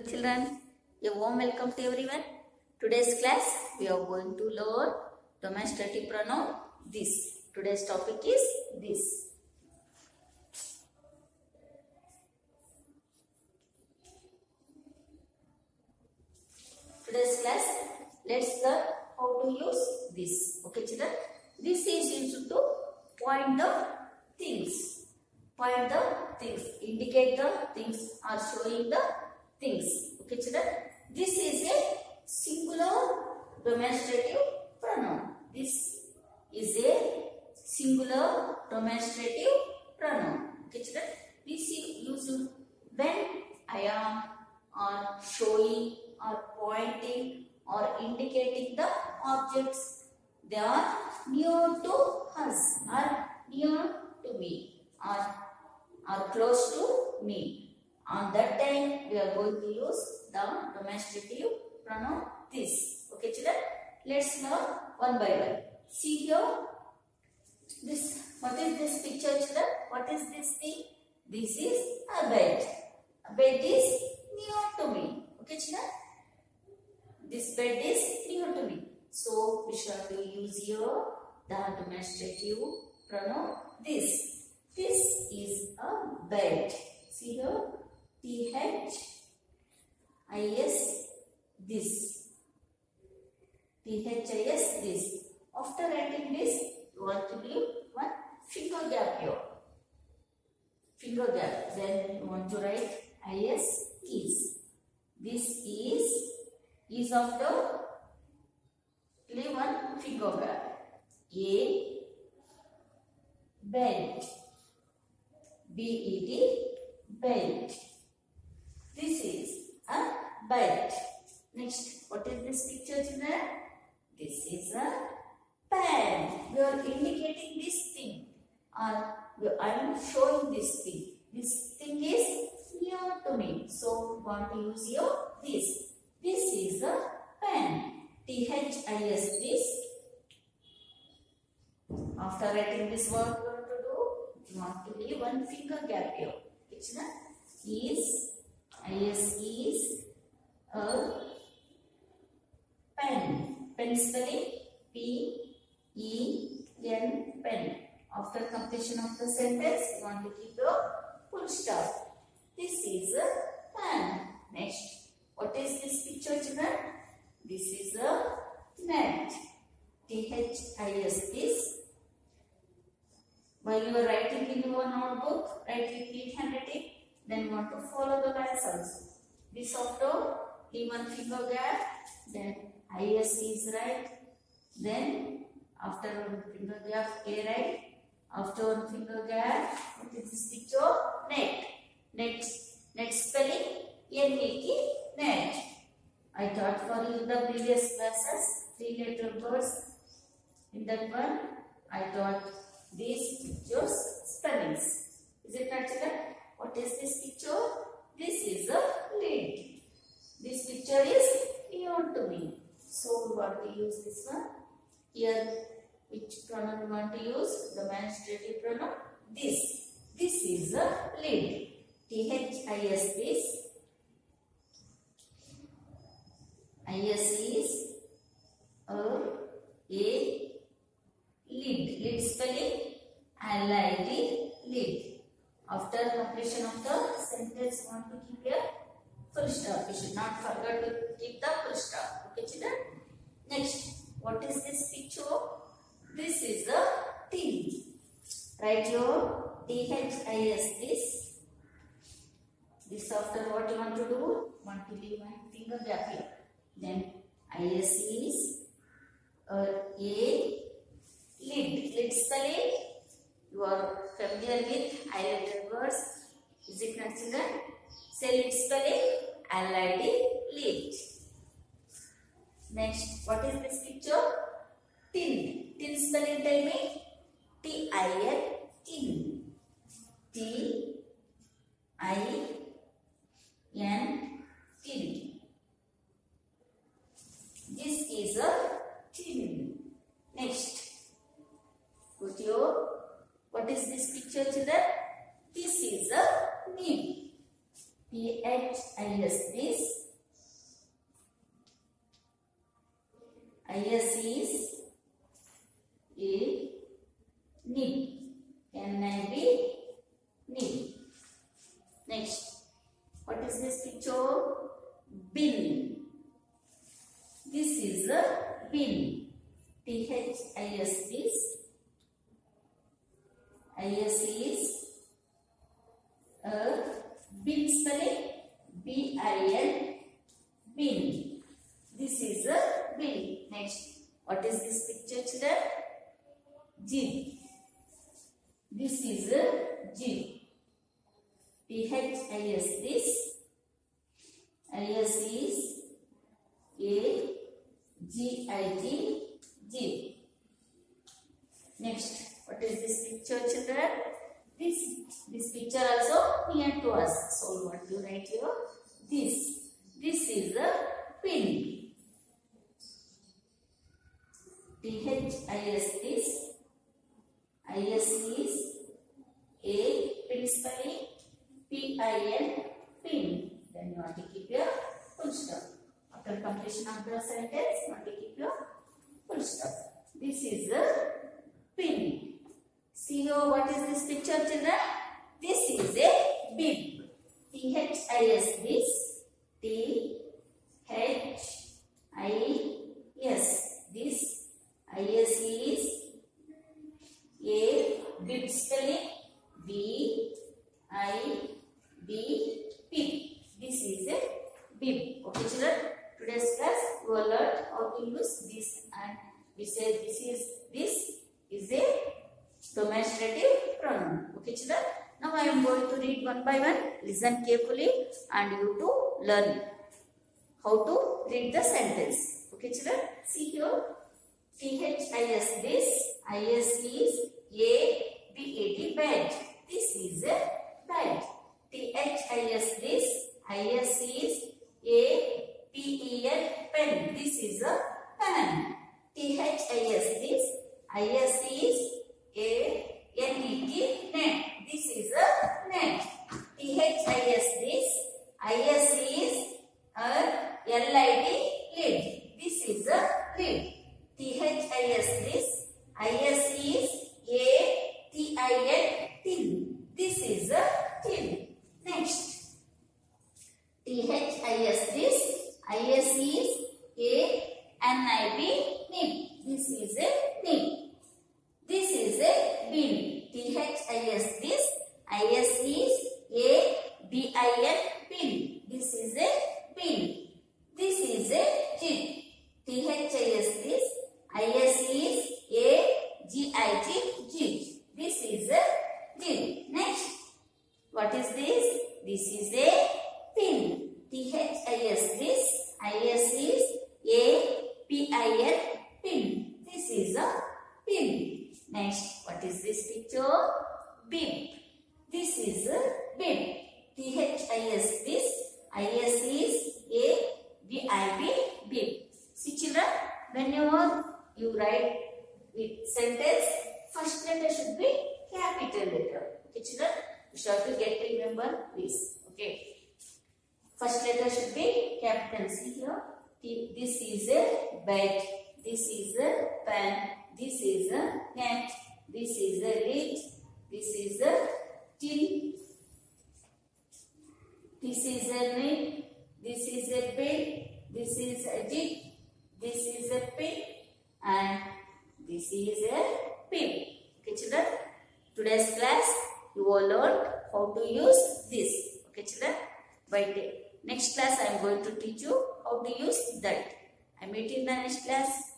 Children, a warm welcome to everyone. Today's class we are going to learn demonstrative pronoun this. Today's topic is this. Today's class, let's learn how to use this. Okay children, this is used to point the things. Point the things, indicate the things or showing the things. Okay children, this is a singular demonstrative pronoun. This is a singular demonstrative pronoun. Okay children, this is used when I am or showing or pointing or indicating the objects. They are near to us or near to me or close to me. On that time, we are going to use the demonstrative pronoun this. Okay, children? Let's learn one by one. See here. This. What is this picture, children? What is this thing? This is a bed. A bed is near to me. Okay, children? This bed is near to me. So, we shall use here the demonstrative pronoun this. This is a bed. See here. T-H-I-S, this. T-H-I-S, this. After writing this, you want to leave one finger gap here. Finger gap. Then you want to write I-S, is. This is after leave one finger gap. A, bed. B-E-D, bed. This is a bed. Next, what is this picture, children? This is a pen. You are indicating this thing. I am showing this thing. This thing is near to me. So, we want to use here this. This is a pen. T-H-I-S, this. After writing this word, you want to leave one finger gap here. Which is I-S is a pen. Pen spelling P-E-N, pen. After completion of the sentence, you want to keep your full stop. This is a pen. Next, what is this picture, children? This is a net. T-H-I-S, this. While you are writing in your notebook, write with neat handwriting. Then you want to follow the lines also. This after, leave one finger gap. Then I-S is right. Then after one finger gap, A right. After one finger gap, what is this picture? Net. Net spelling N-E-T, net. I taught for you the previous classes, 3-letter words. In that one, I taught these pictures spellings. Is it right, children? What is this picture? This is a lid. This picture is near to me. So we want to use this one. Here, which pronoun we want to use? The demonstrative pronoun this. This is a lid. T-H-I-S, this. I-S is a lid. Lid spelling L-I-D, lid. After completion of the sentence, you want to keep a full stop. You should not forget to keep the full stop. Okay, children? Next, what is this picture? This is a T. Write your T-H-I-S, this. This after what you want to do? Want to leave one finger gap here. Then I-S is a lid. Lid spelling. You are familiar with highlighted words. Is it considered? Say lid spelling L-I-D, lid. Next, what is this picture? Tin. Tin spelling, tell me. T-I-N, tin. T-I-N, tin. This is a tin. Next, put your, what is this picture, children? This is a nib. P-H-I-S, this. IS is a nib. NIB, nib. Next, what is this picture? Bin. This is a bin. THIS this. IS is a bin spelling. BIN, bin. This is a bin. Next, what is this picture, children? Jib. This is a jib. THIS this. IS is a GIT, jib. Next, what is this picture, children? This picture also near to us. So what do you write here? This is a pin. THIS this. IS is a pin spelling. PIN, pin. Then you have to keep your full stop. After completion of the sentence, you have to keep your full stop. This is a pin. See here, what is this picture, children? This is a bib. THIS this. THIS this. IS is a bib spelling. BIB, bib. This is a bib. Okay, children. Today's class you will learn how to use this, and we say this is a demonstrative pronoun. Okay, children. Now I am going to read one by one. Listen carefully, and you to learn how to read the sentence. Okay, children. See here. THIS this. IS is a BAD, bed. This is a bed. THIS this. IS is a PEN, pen. This is a pen. THIS this. IS is a NET, net. This is a net. THIS this. IS is a LID, lid. This is a lid. THIS this. IS is a TIN, tin. This is a tin. Next. THIS this. IS is a NIB, nib. This is a nib. This is a bin. THIS this. IS is a BIN, bin. This is a bin. This is a jib. THIS this. IS is a GIT, jib. This is a jib. Next, what is this? This is a pin. THIS this. IS is a PIN, pin. This is a pin. Next, what is this picture? Bib. This is a bib. THIS this. IS is a BIB, bib. See, children, whenever you write with sentence, first letter should be capital letter. Okay, children, you should have to remember this. Okay. First letter should be capital. See here. This is a bed. This is a pen. This is a net. This is a lid. This is a tin. This is a nib. This is a bin. This is a jib. This is a pin. And this is a pin. Okay, children. Today's class you all learned how to use this. Okay, children. By next class I am going to teach you how to use that. I meet in the next class.